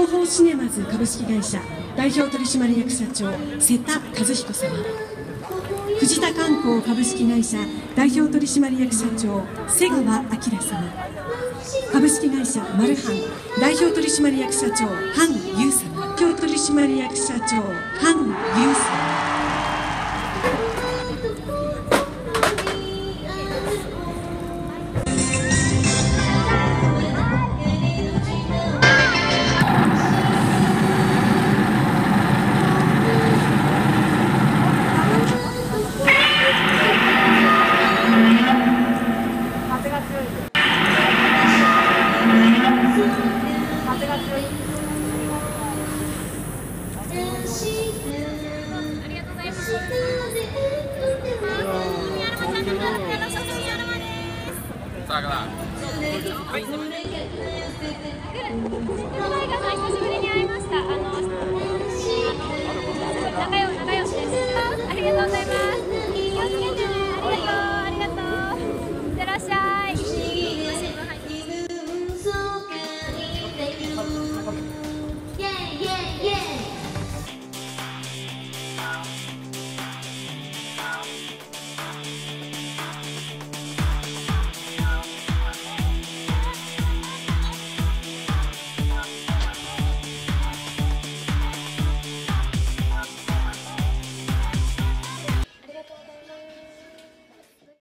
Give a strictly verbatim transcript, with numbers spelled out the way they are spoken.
東宝シネマズ株式会社代表取締役社長瀬田和彦様、藤田観光株式会社代表取締役社長瀬川明様、株式会社マルハン代表取締役社長ハンユウ様、代表取締役社長ハンユウ様。 さあ、はい。